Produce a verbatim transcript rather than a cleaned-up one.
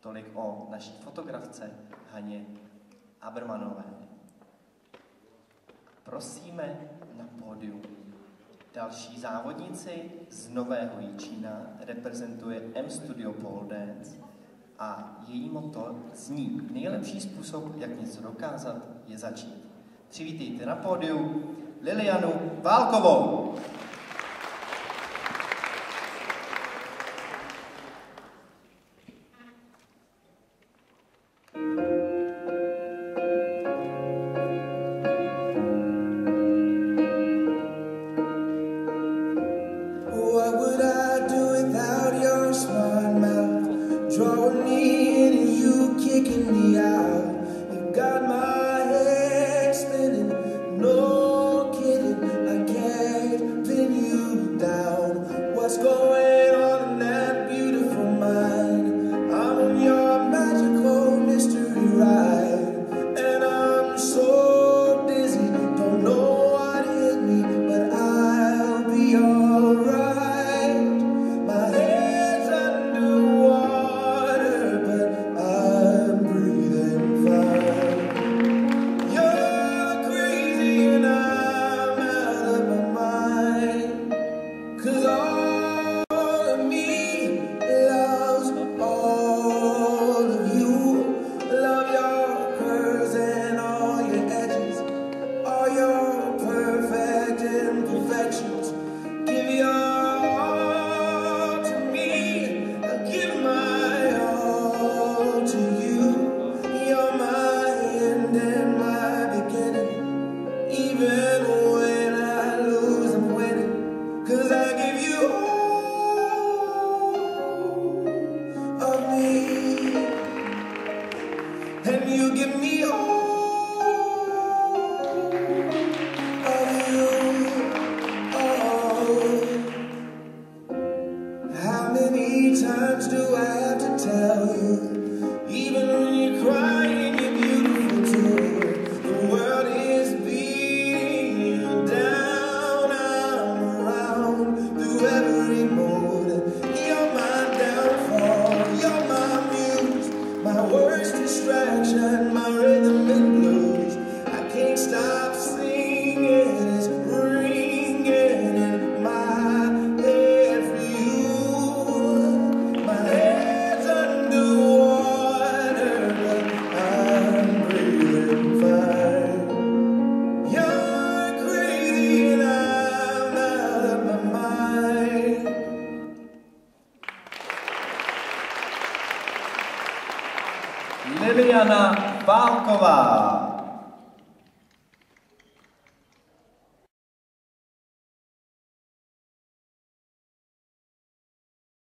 Tolik o naší fotografce Haně Abermanové. Prosíme na pódium. Další závodnici z Nového Jičína reprezentuje M Studio Pole Dance a její motto zní: nejlepší způsob, jak něco dokázat, je začít. Přivítejte na pódiu Lilianu Válkovou. Drawing me in and you kicking me out. You got my head spinning, no kidding. I can't pin you down. What's going on in that beautiful mind? I'm on your magical mystery ride, and I'm so dizzy, don't know what hit me, but I'll be alright. My head's underwater, cause all of me loves all of you. Love your curves and all your edges, all your perfect imperfections. Give your all to me, I give my all to you. You're my end and my beginning. Even when I lose, I'm winning, cause I give you all of me, and you give me all of you. Oh, how many times do I have to tell you, even when you're crying, you're beautiful too. The world is beating you down. I'm around through every mood. You're my downfall, you're my muse, my worst distraction, my rhythm and blues. I can't stop singing, it's ringing in my head for you. My head's underwater, but I'm breathing fine. You're crazy and I'm out of my mind. Liliana Válková.